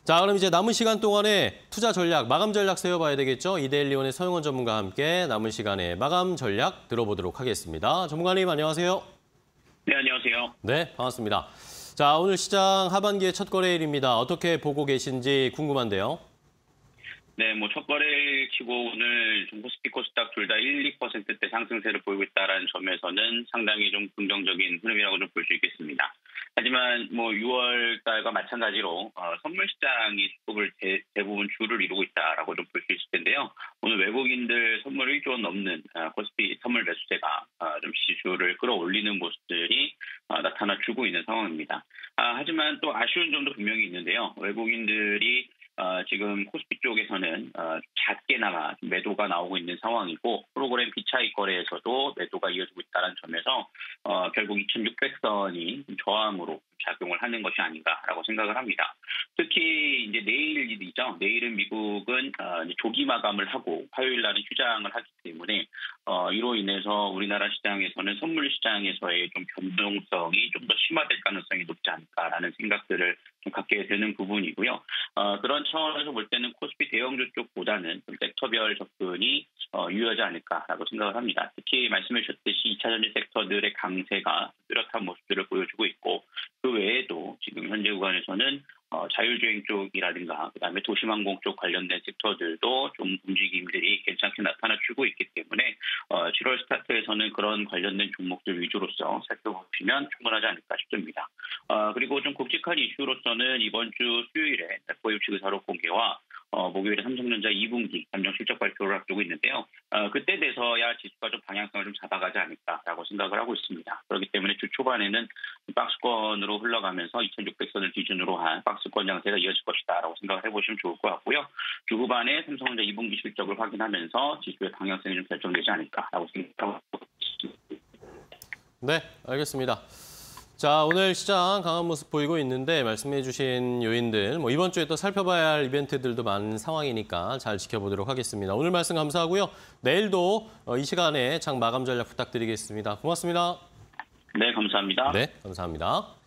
자, 그럼 이제 남은 시간 동안에 투자 전략, 마감 전략 세워봐야 되겠죠? 이데일리온의 서영원 전문가와 함께 남은 시간에 마감 전략 들어보도록 하겠습니다. 전문가님, 안녕하세요. 네, 안녕하세요. 네, 반갑습니다. 자, 오늘 시장 하반기의 첫 거래일입니다. 어떻게 보고 계신지 궁금한데요. 네, 첫 거래일 치고 오늘 코스피, 코스닥 둘 다 1~2%대 상승세를 보이고 있다는 점에서는 상당히 좀 긍정적인 흐름이라고 좀 볼 수 있겠습니다. 하지만 6월 달과 마찬가지로 선물 시장이 대부분 주를 이루고 있다라고 좀 볼 수 있을 텐데요. 오늘 외국인들 선물 1조 원 넘는 코스피 선물 매수세가 좀 지수를 끌어올리는 모습들이 나타나주고 있는 상황입니다. 하지만 또 아쉬운 점도 분명히 있는데요. 외국인들이 지금 코스피 쪽에서는 작게나마 매도가 나오고 있는 상황이고 프로그램 비차익 거래에서도 매도가 이어지고 있다는 점에서 결국 2,600선이 저항으로 작용을 하는 것이 아닌가라고 생각을 합니다. 특히 이제 내일이죠. 내일은 미국은 조기 마감을 하고 화요일 날은 휴장을 하기 때문에 이로 인해서 우리나라 시장에서는 선물 시장에서의 좀 변동성이 좀 더 심화될 가능성이 높지 않을까라는 생각들을 좀 갖게 되는 부분이고요. 그런 차원에서 볼 때는 코스피 대형주 쪽보다는 섹터별 접근이 유효하지 않을까라고 생각을 합니다. 특히 말씀해 주셨듯이 2차전지 섹터들의 강세가 뚜렷한 모습들을 보여주고 있고 그 외에도 지금 현재 구간에서는 자율주행 쪽이라든가 그다음에 도심항공 쪽 관련된 섹터들도 좀 움직임들이 괜찮게 나타나주고 있기 때문에 7월 스타트에서는 그런 관련된 종목들 위주로서 살펴보시면 충분하지 않을까 싶습니다. 그리고 좀 굵직한 이슈로서는 이번 주 수요일에 고유치의사록 공개와 목요일에 삼성전자 2분기 잠정 실적 발표를 앞두고 있는데요. 그때 돼서야 지수가 좀 방향성을 좀 잡아가지 않을까라고 생각을 하고 있습니다. 그렇기 때문에 주 초반에는 박스권으로 흘러가면서 2,600선을 기준으로 한 박스권 장세가 이어질 것이다라고 생각을 해보시면 좋을 것 같고요. 주 후반에 삼성전자 2분기 실적을 확인하면서 지수의 방향성이 좀 결정되지 않을까라고 생각하고 있습니다. 네, 알겠습니다. 자, 오늘 시장 강한 모습 보이고 있는데 말씀해 주신 요인들, 이번 주에 또 살펴봐야 할 이벤트들도 많은 상황이니까 잘 지켜보도록 하겠습니다. 오늘 말씀 감사하고요. 내일도 이 시간에 장 마감 전략 부탁드리겠습니다. 고맙습니다. 네, 감사합니다. 네, 감사합니다.